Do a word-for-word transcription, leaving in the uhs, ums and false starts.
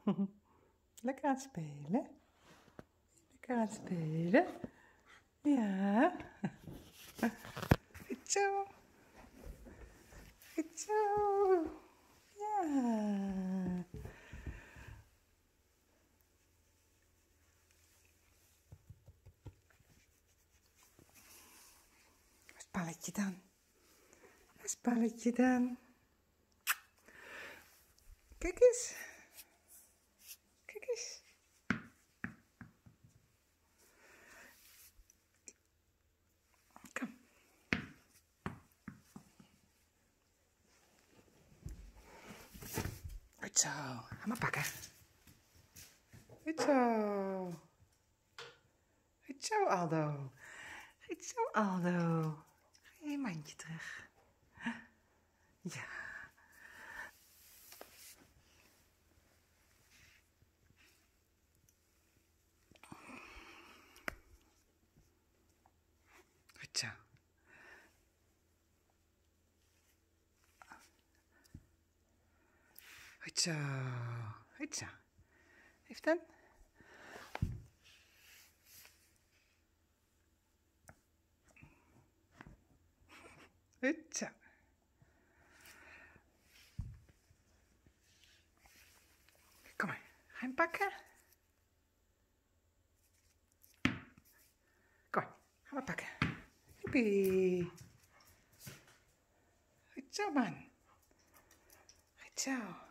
Lekker aan het spelen. Lekker aan het spelen. Ja. Goed zo. Goed zo. Ja. Waar is Palletje dan? Waar is Palletje dan? Kijk eens. Kijk eens. Kom. Goed zo. Ga maar pakken. Goed zo. Goed zo, Aldo. Goed zo, Aldo. Ga je mandje terug. Ja. Goed zo. Goed zo. Goed zo. Heeft dan? Goed zo. Kom maar. Ga je hem pakken? Kom maar. Ga maar pakken. Joepie. Goed zo, man. Goed zo.